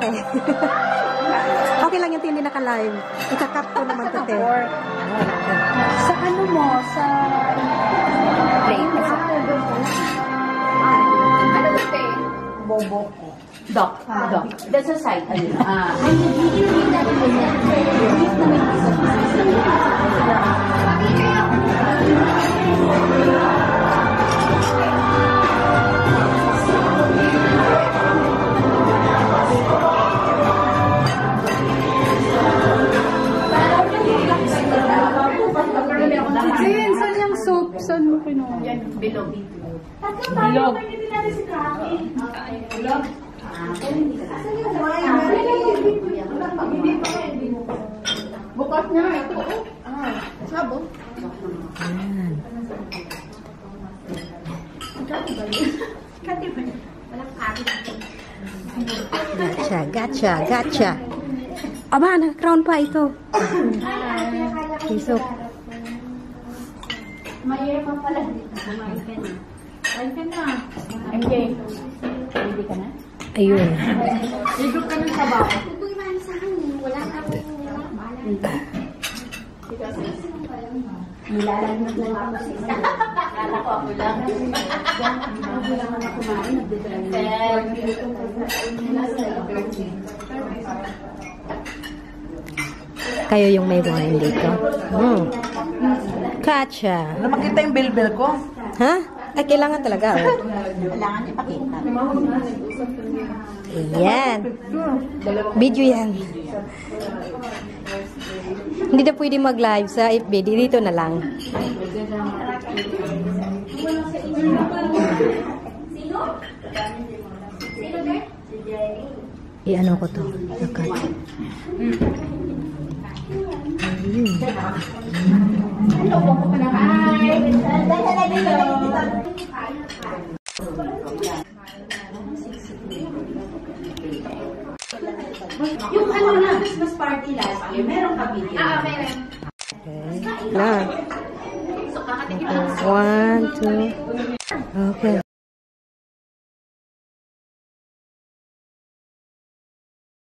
malaki. Okay lang yung hindi naka-live. Ika-cut ko naman to, te. Sa ano mo? Sa... Plate. Ano ba, te? Bobo ko. Doc. That's a side. Ay, hindi na saan yung soup? Saan mo kinuha? Yan, bilog. Bilog. Bilog? Bukas niya. Ito. Sabo. Gotcha. Aba, naka-crown pa ito. Isok. Mahirap pa pala dito. Kumain ka na. MJ. Ready ka na? Ayun. Ligo ka ng sabaw. Wala kang Nilalagyan lang ako sa isa. Kala ko ako lang. Ako lang na kumain. Kayo yung may wine dito. Gotcha. Makita yung bilbil ko. Ha? Ay, kailangan talaga. Kailangan ipakita. Ayan. Video yan. Hindi na pwede mag-live sa FB. Dito na lang. I-ano ko to. Nakat. Yung ano na, Christmas party last year, meron ka video? meron. Okay. Na. So, kakatikin 1, 2.